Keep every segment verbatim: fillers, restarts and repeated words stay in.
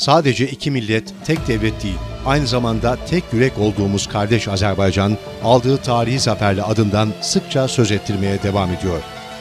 Sadece iki millet, tek devlet değil, aynı zamanda tek yürek olduğumuz kardeş Azerbaycan, aldığı tarihi zaferle adından sıkça söz ettirmeye devam ediyor.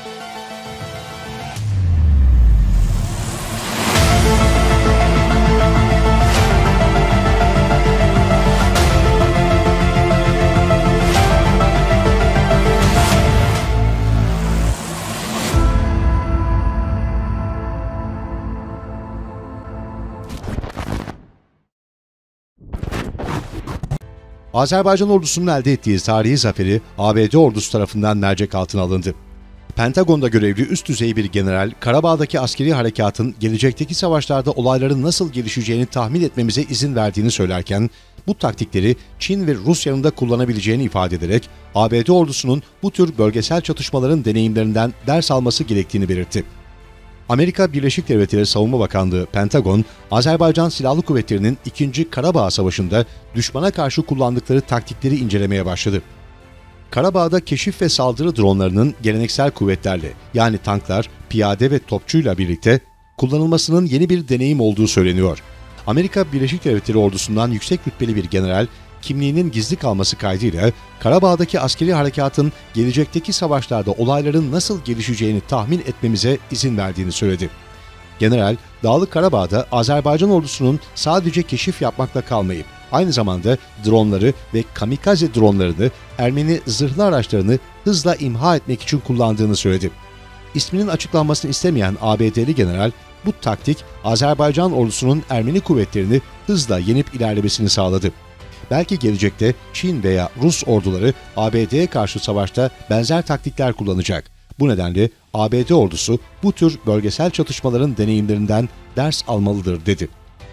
Azerbaycan ordusunun elde ettiği tarihi zaferi A B D ordusu tarafından mercek altına alındı. Pentagon'da görevli üst düzey bir general, Karabağ'daki askeri harekatın gelecekteki savaşlarda olayların nasıl gelişeceğini tahmin etmemize izin verdiğini söylerken, bu taktikleri Çin ve Rusya'nın da kullanabileceğini ifade ederek, A B D ordusunun bu tür bölgesel çatışmaların deneyimlerinden ders alması gerektiğini belirtti. Amerika Birleşik Devletleri Savunma Bakanlığı Pentagon, Azerbaycan Silahlı Kuvvetleri'nin ikinci. Karabağ Savaşı'nda düşmana karşı kullandıkları taktikleri incelemeye başladı. Karabağ'da keşif ve saldırı dronlarının geleneksel kuvvetlerle, yani tanklar, piyade ve topçuyla birlikte kullanılmasının yeni bir deneyim olduğu söyleniyor. Amerika Birleşik Devletleri ordusundan yüksek rütbeli bir general, kimliğinin gizli kalması kaydıyla Karabağ'daki askeri harekatın gelecekteki savaşlarda olayların nasıl gelişeceğini tahmin etmemize izin verdiğini söyledi. General, Dağlık Karabağ'da Azerbaycan ordusunun sadece keşif yapmakla kalmayıp aynı zamanda dronları ve kamikaze dronlarını, Ermeni zırhlı araçlarını hızla imha etmek için kullandığını söyledi. İsminin açıklanmasını istemeyen A B D'li general, bu taktik Azerbaycan ordusunun Ermeni kuvvetlerini hızla yenip ilerlemesini sağladı. Belki gelecekte Çin veya Rus orduları A B D'ye karşı savaşta benzer taktikler kullanacak. Bu nedenle A B D ordusu bu tür bölgesel çatışmaların deneyimlerinden ders almalıdır dedi.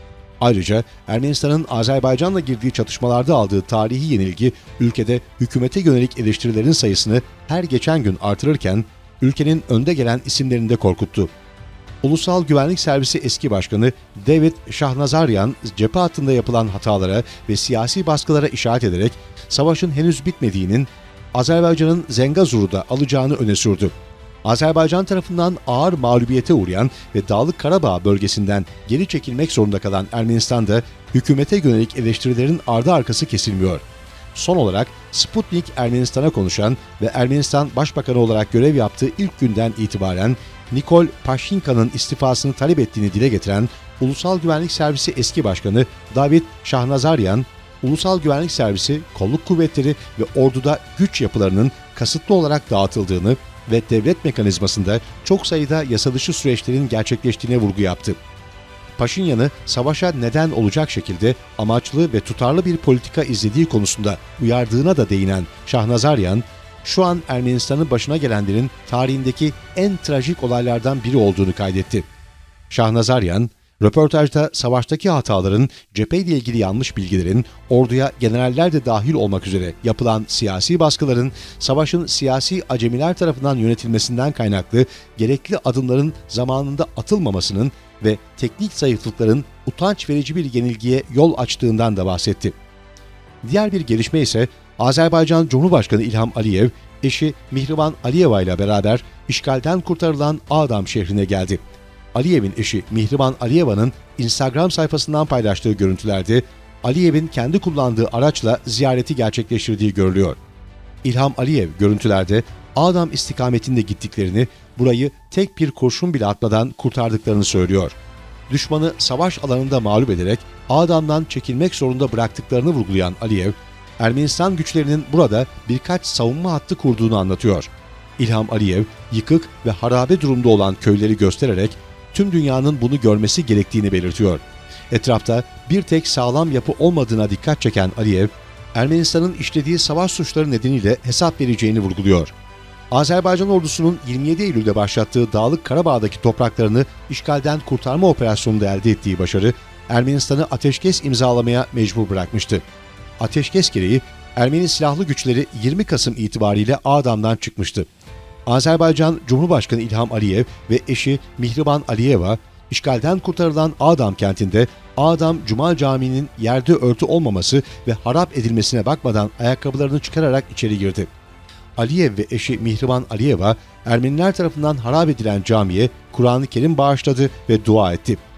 Ayrıca Ermenistan'ın Azerbaycan'la girdiği çatışmalarda aldığı tarihi yenilgi ülkede hükümete yönelik eleştirilerin sayısını her geçen gün artırırken ülkenin önde gelen isimlerini de korkuttu. Ulusal Güvenlik Servisi eski başkanı David Shahnazaryan, cephe hattında yapılan hatalara ve siyasi baskılara işaret ederek savaşın henüz bitmediğinin Azerbaycan'ın Zengezur'da alacağını öne sürdü. Azerbaycan tarafından ağır mağlubiyete uğrayan ve Dağlık Karabağ bölgesinden geri çekilmek zorunda kalan Ermenistan'da hükümete yönelik eleştirilerin ardı arkası kesilmiyor. Son olarak Sputnik Ermenistan'a konuşan ve Ermenistan Başbakanı olarak görev yaptığı ilk günden itibaren Nikol Paşinyan'ın istifasını talep ettiğini dile getiren Ulusal Güvenlik Servisi eski başkanı David Shahnazaryan, Ulusal Güvenlik Servisi, kolluk kuvvetleri ve orduda güç yapılarının kasıtlı olarak dağıtıldığını ve devlet mekanizmasında çok sayıda yasadışı süreçlerin gerçekleştiğine vurgu yaptı. Paşinyan'ı savaşa neden olacak şekilde amaçlı ve tutarlı bir politika izlediği konusunda uyardığına da değinen Shahnazaryan, şu an Ermenistan'ın başına gelenlerin tarihindeki en trajik olaylardan biri olduğunu kaydetti. Shahnazaryan, röportajda savaştaki hataların, cepheyle ilgili yanlış bilgilerin, orduya generaller de dahil olmak üzere yapılan siyasi baskıların, savaşın siyasi acemiler tarafından yönetilmesinden kaynaklı gerekli adımların zamanında atılmamasının ve teknik zayıflıkların utanç verici bir yenilgiye yol açtığından da bahsetti. Diğer bir gelişme ise Azerbaycan Cumhurbaşkanı İlham Aliyev, eşi Mihriban Aliyeva ile beraber işgalden kurtarılan Ağdam şehrine geldi. Aliyev'in eşi Mihriban Aliyeva'nın Instagram sayfasından paylaştığı görüntülerde Aliyev'in kendi kullandığı araçla ziyareti gerçekleştirdiği görülüyor. İlham Aliyev görüntülerde Ağdam istikametinde gittiklerini, burayı tek bir kurşun bile atmadan kurtardıklarını söylüyor. Düşmanı savaş alanında mağlup ederek Ağdam'dan çekilmek zorunda bıraktıklarını vurgulayan Aliyev, Ermenistan güçlerinin burada birkaç savunma hattı kurduğunu anlatıyor. İlham Aliyev, yıkık ve harabe durumda olan köyleri göstererek tüm dünyanın bunu görmesi gerektiğini belirtiyor. Etrafta bir tek sağlam yapı olmadığına dikkat çeken Aliyev, Ermenistan'ın işlediği savaş suçları nedeniyle hesap vereceğini vurguluyor. Azerbaycan ordusunun yirmi yedi Eylül'de başlattığı Dağlık Karabağ'daki topraklarını işgalden kurtarma operasyonunda elde ettiği başarı, Ermenistan'ı ateşkes imzalamaya mecbur bırakmıştı. Ateşkes gereği Ermeni silahlı güçleri yirmi Kasım itibariyle Ağdam'dan çıkmıştı. Azerbaycan Cumhurbaşkanı İlham Aliyev ve eşi Mihriban Aliyeva, işgalden kurtarılan Ağdam kentinde Ağdam Cuma Camii'nin yerde örtü olmaması ve harap edilmesine bakmadan ayakkabılarını çıkararak içeri girdi. Aliyev ve eşi Mihriban Aliyeva, Ermeniler tarafından harap edilen camiye Kur'an-ı Kerim bağışladı ve dua etti.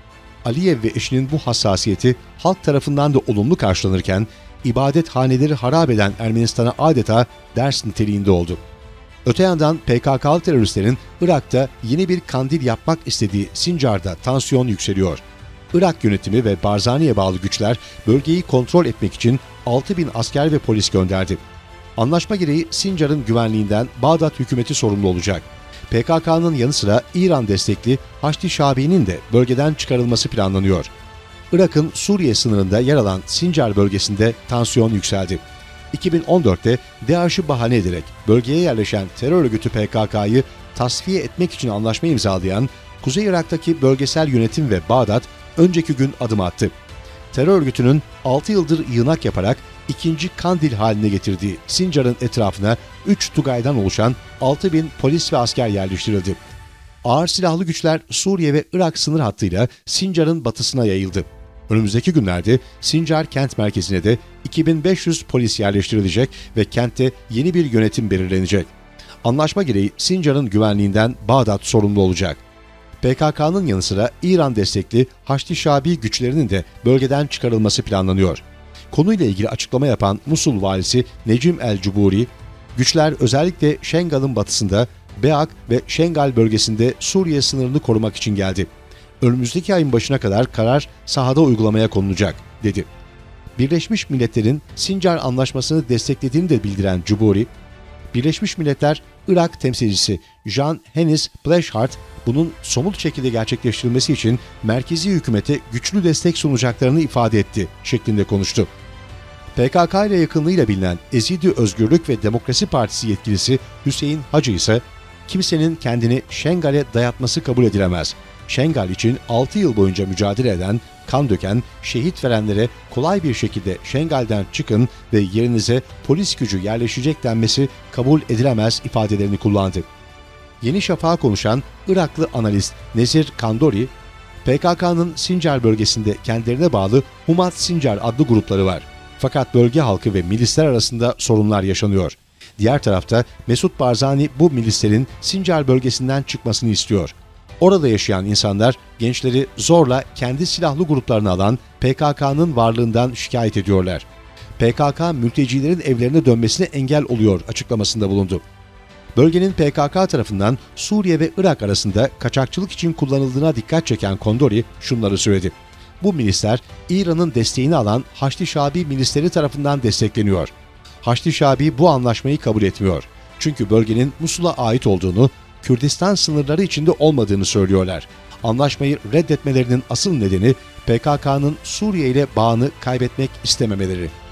Aliyev ve eşinin bu hassasiyeti halk tarafından da olumlu karşılanırken, ibadethaneleri harap eden Ermenistan'a adeta ders niteliğinde oldu. Öte yandan P K K'lı teröristlerin Irak'ta yeni bir kandil yapmak istediği Sincar'da tansiyon yükseliyor. Irak yönetimi ve Barzani'ye bağlı güçler bölgeyi kontrol etmek için altı bin asker ve polis gönderdi. Anlaşma gereği Sincar'ın güvenliğinden Bağdat hükümeti sorumlu olacak. P K K'nın yanı sıra İran destekli Haçlı Şabi'nin de bölgeden çıkarılması planlanıyor. Irak'ın Suriye sınırında yer alan Sincar bölgesinde tansiyon yükseldi. iki bin on dörtte DAEŞ'ı bahane ederek bölgeye yerleşen terör örgütü P K K'yı tasfiye etmek için anlaşma imzalayan Kuzey Irak'taki bölgesel yönetim ve Bağdat önceki gün adım attı. Terör örgütünün altı yıldır yığınak yaparak ikinci Kandil haline getirdiği Sincar'ın etrafına üç Tugay'dan oluşan altı bin polis ve asker yerleştirildi. Ağır silahlı güçler Suriye ve Irak sınır hattıyla Sincar'ın batısına yayıldı. Önümüzdeki günlerde Sincar kent merkezine de iki bin beş yüz polis yerleştirilecek ve kentte yeni bir yönetim belirlenecek. Anlaşma gereği Sincar'ın güvenliğinden Bağdat sorumlu olacak. P K K'nın yanı sıra İran destekli Haçlı Şabi güçlerinin de bölgeden çıkarılması planlanıyor. Konuyla ilgili açıklama yapan Musul valisi Necim el-Cuburi, güçler özellikle Şengal'ın batısında Beak ve Şengal bölgesinde Suriye sınırını korumak için geldi. Önümüzdeki ayın başına kadar karar sahada uygulamaya konulacak, dedi. Birleşmiş Milletler'in Sincar Anlaşması'nı desteklediğini de bildiren Cuburi, Birleşmiş Milletler Irak temsilcisi Jean Hennis Pleshart, bunun somut şekilde gerçekleştirilmesi için merkezi hükümete güçlü destek sunacaklarını ifade etti şeklinde konuştu. P K K ile yakınlığıyla bilinen Ezidi Özgürlük ve Demokrasi Partisi yetkilisi Hüseyin Hacı ise kimsenin kendini Şengal'e dayatması kabul edilemez. Şengal için altı yıl boyunca mücadele eden, kan döken, şehit verenlere kolay bir şekilde Şengal'den çıkın ve yerinize polis gücü yerleşecek denmesi kabul edilemez ifadelerini kullandı. Yeni Şafak'a konuşan Iraklı analist Nezir Kandori, P K K'nın Sincar bölgesinde kendilerine bağlı Humat Sincar adlı grupları var. Fakat bölge halkı ve milisler arasında sorunlar yaşanıyor. Diğer tarafta Mesut Barzani bu milislerin Sincar bölgesinden çıkmasını istiyor. Orada yaşayan insanlar gençleri zorla kendi silahlı gruplarına alan P K K'nın varlığından şikayet ediyorlar. P K K mültecilerin evlerine dönmesine engel oluyor açıklamasında bulundu. Bölgenin P K K tarafından Suriye ve Irak arasında kaçakçılık için kullanıldığına dikkat çeken Kondori şunları söyledi. Bu milisler İran'ın desteğini alan Haçlı Şabi milisleri tarafından destekleniyor. Haçlı Şabi bu anlaşmayı kabul etmiyor. Çünkü bölgenin Musul'a ait olduğunu, Kürdistan sınırları içinde olmadığını söylüyorlar. Anlaşmayı reddetmelerinin asıl nedeni P K K'nın Suriye ile bağını kaybetmek istememeleri.